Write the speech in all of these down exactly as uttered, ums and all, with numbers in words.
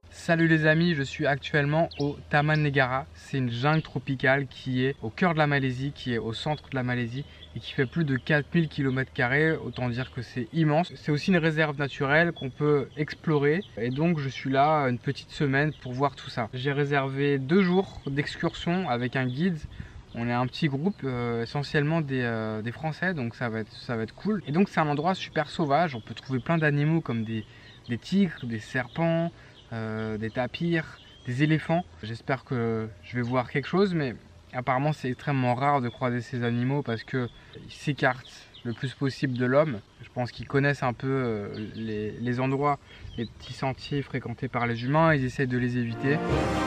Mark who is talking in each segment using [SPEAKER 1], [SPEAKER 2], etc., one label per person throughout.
[SPEAKER 1] Salut les amis, je suis actuellement au Taman Negara. C'est une jungle tropicale qui est au cœur de la Malaisie, qui est au centre de la Malaisie et qui fait plus de quatre mille kilomètres carrés, autant dire que c'est immense. C'est aussi une réserve naturelle qu'on peut explorer et donc je suis là une petite semaine pour voir tout ça. J'ai réservé deux jours d'excursion avec un guide. On est un petit groupe, euh, essentiellement des, euh, des Français, donc ça va être, ça va être cool. Et donc c'est un endroit super sauvage, on peut trouver plein d'animaux comme des, des tigres, des serpents, Euh, des tapirs, des éléphants. J'espère que je vais voir quelque chose, mais apparemment c'est extrêmement rare de croiser ces animaux parce qu'ils s'écartent le plus possible de l'homme. Je pense qu'ils connaissent un peu euh, les, les endroits, les petits sentiers fréquentés par les humains, ils essaient de les éviter.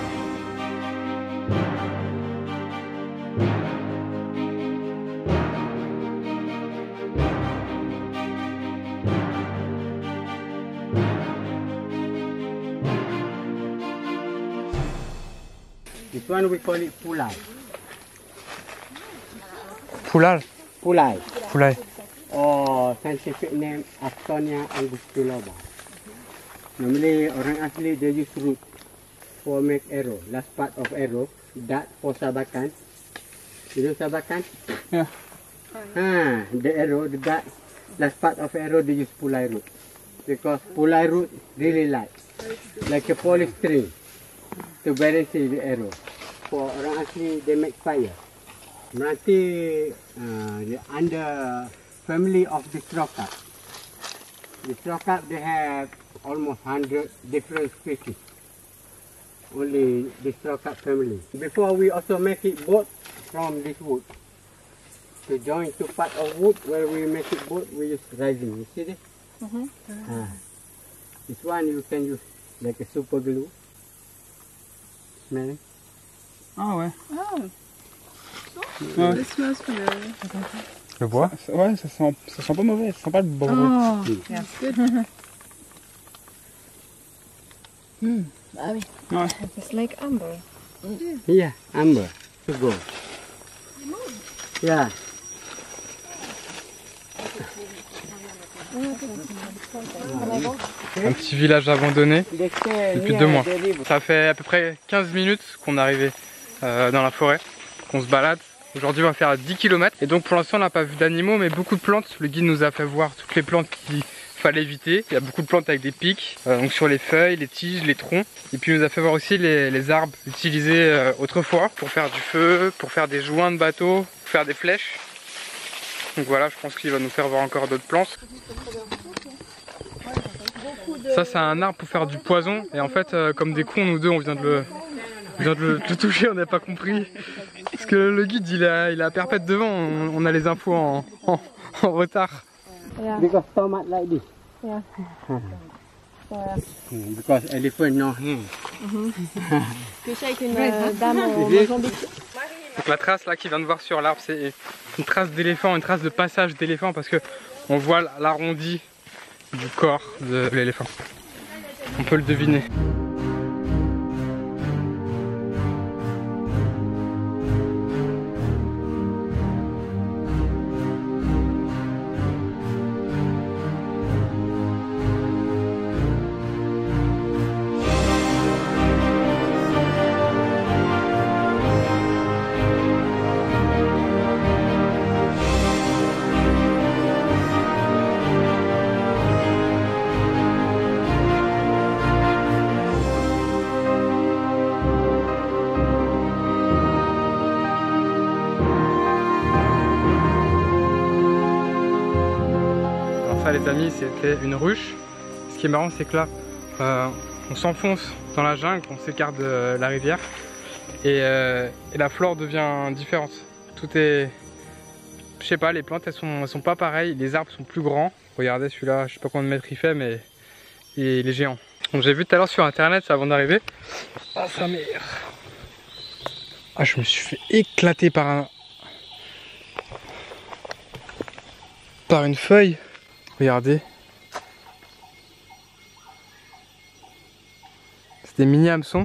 [SPEAKER 2] This one we call it pulai.
[SPEAKER 1] Pulal.
[SPEAKER 2] Pulai.
[SPEAKER 1] Pulai.
[SPEAKER 2] Or scientific name Astonia angustiloba. Normally orang asli they use root for make arrow. Last part of arrow, dart for sabakan. You know sabakan?
[SPEAKER 1] Yeah.
[SPEAKER 2] Ah, the arrow, the dart, last part of arrow they use pulai root. Because pulai root really light. Like a polystyrene. To balance the arrow. For orang asli, they make fire. Meranti uh, the under family of the Strokat. The Strokat, they have almost one hundred different species. Only the Strokat family. Before we also make it boat from this wood. To join two part of wood where we make it boat, we use resin. You see this?
[SPEAKER 3] Mm-hmm.
[SPEAKER 2] Ah. This one you can use like a super glue. Smell.
[SPEAKER 1] Ah ouais.
[SPEAKER 3] Oh.
[SPEAKER 1] Ouais.
[SPEAKER 3] It smells familiar.
[SPEAKER 1] Le bois.
[SPEAKER 4] Ça, ouais, ça sent, ça sent pas mauvais, ça sent pas le bon.
[SPEAKER 3] Oh,
[SPEAKER 2] Mm.
[SPEAKER 3] yeah, good.
[SPEAKER 5] Mm. Ah oui.
[SPEAKER 4] Ouais.
[SPEAKER 5] It's like amber.
[SPEAKER 2] Yeah, amber. To go. Yeah.
[SPEAKER 1] Un petit village abandonné
[SPEAKER 2] They stay
[SPEAKER 1] depuis
[SPEAKER 2] near
[SPEAKER 1] deux mois.
[SPEAKER 2] the river.
[SPEAKER 1] Ça fait à peu près quinze minutes qu'on est arrivé euh, dans la forêt, qu'on se balade. Aujourd'hui on va faire dix kilomètres et donc pour l'instant on n'a pas vu d'animaux mais beaucoup de plantes. Le guide nous a fait voir toutes les plantes qu'il fallait éviter. Il y a beaucoup de plantes avec des pics, euh, donc sur les feuilles, les tiges, les troncs. Et puis il nous a fait voir aussi les, les arbres utilisés euh, autrefois pour faire du feu, pour faire des joints de bateau, pour faire des flèches. Donc voilà, je pense qu'il va nous faire voir encore d'autres plantes. Ça c'est un arbre pour faire du poison et en fait euh, comme des cons nous deux on vient de le, on vient de le, de le toucher, on n'a pas compris. Parce que le guide il a, il a perpète devant, on, on a les infos en, en, en retard.
[SPEAKER 5] Yeah.
[SPEAKER 2] Because stomach like this.
[SPEAKER 5] Yeah. Yeah.
[SPEAKER 2] Mm, Because elephant no hand.
[SPEAKER 5] Tu sais avec une euh, dame en
[SPEAKER 2] Is it?
[SPEAKER 5] Mozambique.
[SPEAKER 1] Donc la trace là qu'il vient de voir sur l'arbre c'est une trace d'éléphant, une trace de passage d'éléphant parce que on voit l'arrondi du corps de l'éléphant. On peut le deviner. Les amis, c'était une ruche. Ce qui est marrant c'est que là euh, on s'enfonce dans la jungle, on s'écarte de la rivière et, euh, et la flore devient différente. Tout est, je sais pas, les plantes elles sont, elles sont pas pareilles, les arbres sont plus grands. Regardez celui-là, je sais pas combien de mètres il fait mais il est géant. Donc j'ai vu tout à l'heure sur internet avant d'arriver. Ah sa mère. Ah je me suis fait éclater par un par une feuille. Regardez. C'est des mini hameçons.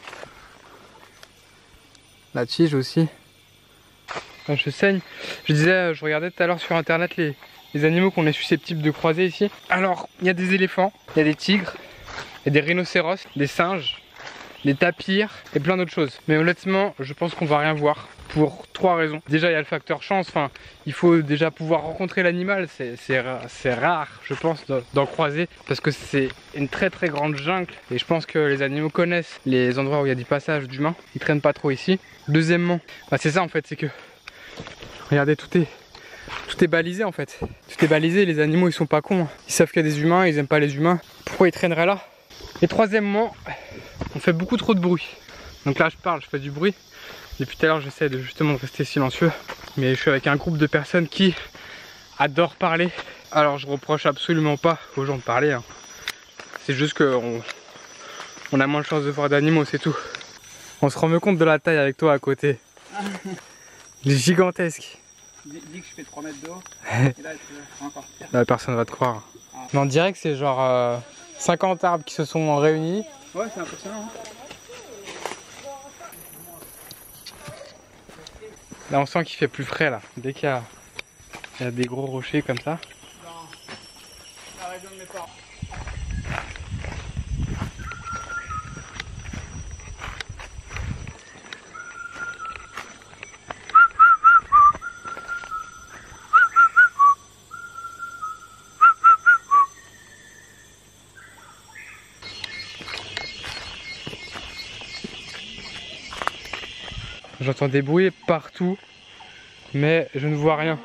[SPEAKER 1] La tige aussi. Enfin, je saigne. Je disais, je regardais tout à l'heure sur internet les, les animaux qu'on est susceptibles de croiser ici. Alors, il y a des éléphants, il y a des tigres, Il y a des rhinocéros, des singes, des tapirs et plein d'autres choses. Mais honnêtement, je pense qu'on va rien voir pour trois raisons. Déjà, il y a le facteur chance. Enfin, il faut déjà pouvoir rencontrer l'animal. C'est rare, je pense, d'en croiser parce que c'est une très très grande jungle. Et je pense que les animaux connaissent les endroits où il y a du passage d'humains. Ils traînent pas trop ici. Deuxièmement, bah c'est ça en fait, c'est que regardez, tout est tout est balisé en fait. Tout est balisé. Les animaux, ils sont pas cons. Ils savent qu'il y a des humains. Ils aiment pas les humains. Pourquoi ils traîneraient là? Et troisièmement, on fait beaucoup trop de bruit. Donc là je parle, je fais du bruit. Depuis tout à l'heure j'essaie de justement de rester silencieux. Mais je suis avec un groupe de personnes qui adorent parler. Alors je reproche absolument pas aux gens de parler. Hein. C'est juste qu'on on a moins de chance de voir d'animaux, c'est tout. On se rend mieux compte de la taille avec toi à côté. Il est gigantesque.
[SPEAKER 4] Dis que je fais trois mètres de haut. Et là c'est encore pire.
[SPEAKER 1] Là personne va te croire. Mais on dirait que c'est genre euh, cinquante arbres qui se sont réunis.
[SPEAKER 4] Ouais, c'est impressionnant. Hein.
[SPEAKER 1] Là on sent qu'il fait plus frais là. Dès qu'il y a, il y a des gros rochers comme ça.
[SPEAKER 4] La région de mes parents.
[SPEAKER 1] J'entends des bruits partout, mais je ne vois rien.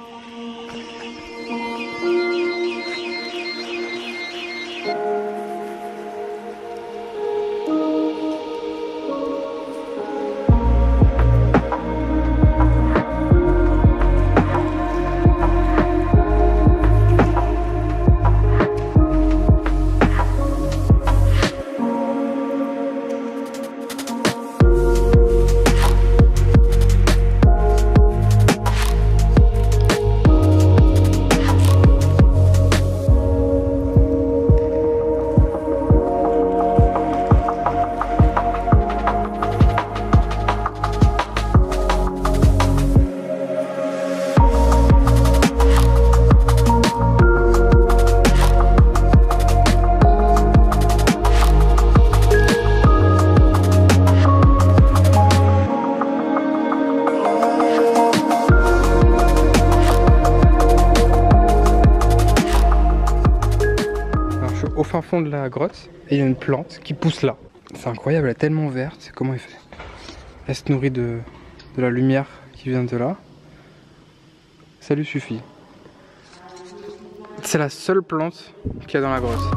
[SPEAKER 1] Au fin fond de la grotte et il y a une plante qui pousse là. C'est incroyable, elle est tellement verte. Comment elle fait? Elle se nourrit de, de la lumière qui vient de là. Ça lui suffit. C'est la seule plante qu'il y a dans la grotte.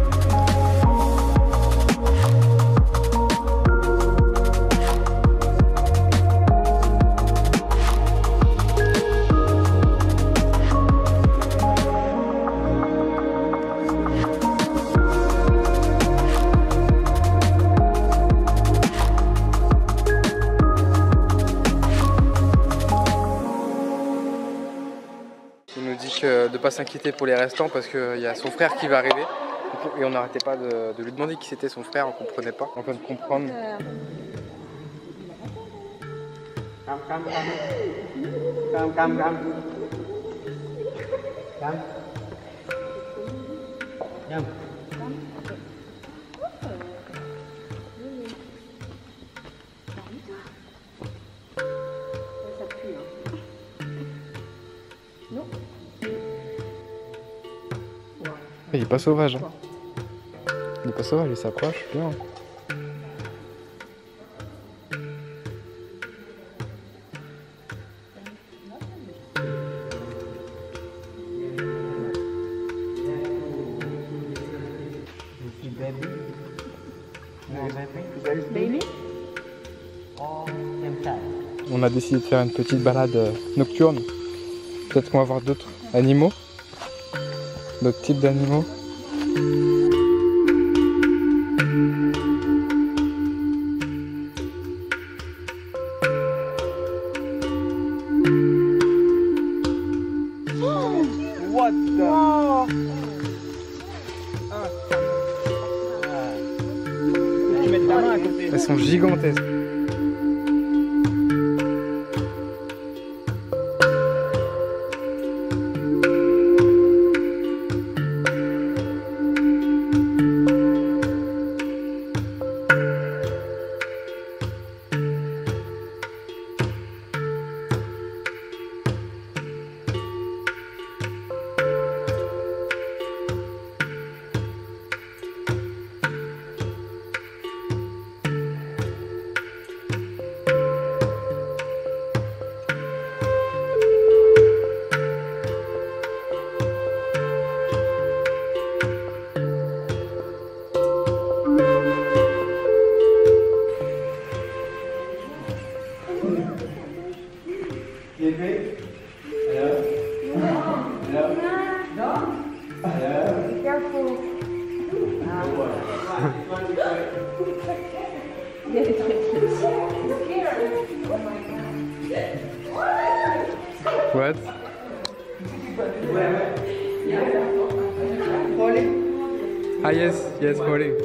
[SPEAKER 1] Il nous dit que de ne pas s'inquiéter pour les restants parce qu'il y a son frère qui va arriver. Et on n'arrêtait pas de, de lui demander qui c'était son frère, on comprenait pas. On vient de comprendre.
[SPEAKER 2] Come, come, come. Come, come, come. Come. Come.
[SPEAKER 1] Il est pas sauvage. Hein. Il est pas sauvage, il s'approche bien.
[SPEAKER 5] Baby?
[SPEAKER 1] On a décidé de faire une petite balade nocturne. Peut-être qu'on va voir d'autres animaux. D'autres types d'animaux.
[SPEAKER 4] What the...
[SPEAKER 5] Oh.
[SPEAKER 4] Tu mets ta main à côté.
[SPEAKER 1] Elles sont gigantesques. What? Ah yes, yes, falling.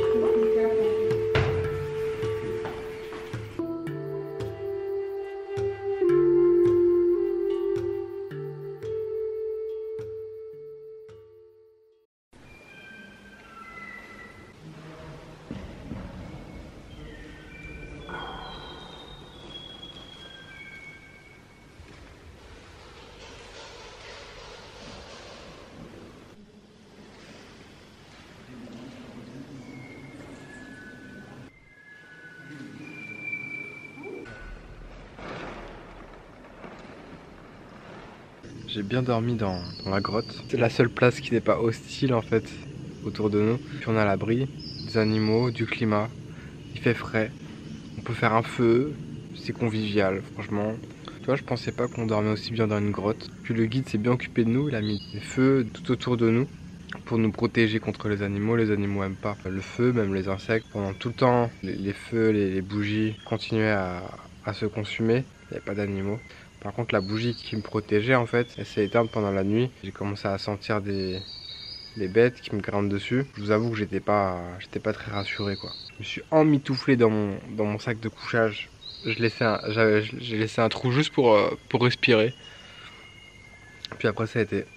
[SPEAKER 1] J'ai bien dormi dans, dans la grotte. C'est la seule place qui n'est pas hostile en fait autour de nous. Puis on a l'abri des animaux, du climat. Il fait frais. On peut faire un feu. C'est convivial franchement. Tu vois, je pensais pas qu'on dormait aussi bien dans une grotte. Puis le guide s'est bien occupé de nous. Il a mis des feux tout autour de nous pour nous protéger contre les animaux. Les animaux n'aiment pas le feu, même les insectes. Pendant tout le temps, les, les feux, les, les bougies continuaient à, à se consumer. Il n'y avait pas d'animaux. Par contre, la bougie qui me protégeait, en fait, elle s'est éteinte pendant la nuit. J'ai commencé à sentir des, des bêtes qui me grimpent dessus. Je vous avoue que j'étais pas, j'étais pas très rassuré, quoi. Je me suis emmitouflé dans mon, dans mon sac de couchage. Je laissais un, j'avais, j'ai laissé un trou juste pour, euh, pour respirer. Puis après, ça a été.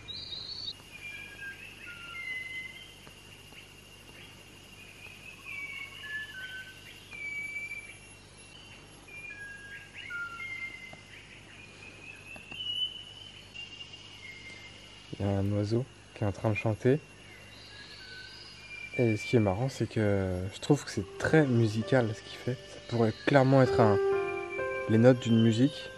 [SPEAKER 1] Il y a un oiseau qui est en train de chanter. Et ce qui est marrant, c'est que je trouve que c'est très musical ce qu'il fait. Ça pourrait clairement être un... les notes d'une musique.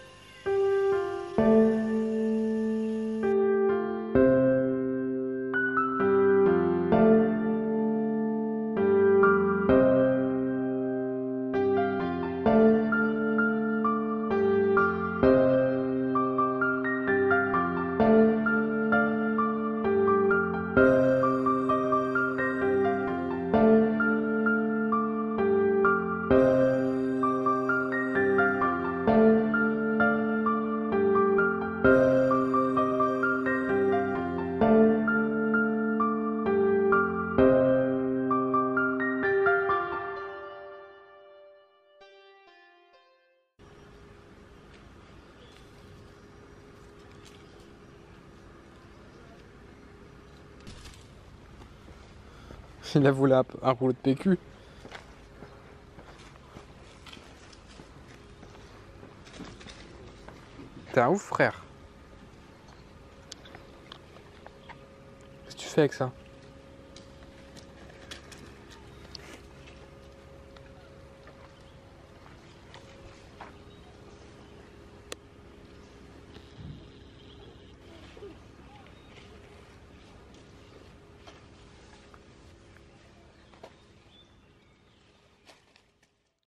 [SPEAKER 1] Il a voulu un, un rouleau de P Q. T'es un ouf, frère. Qu'est-ce que tu fais avec ça?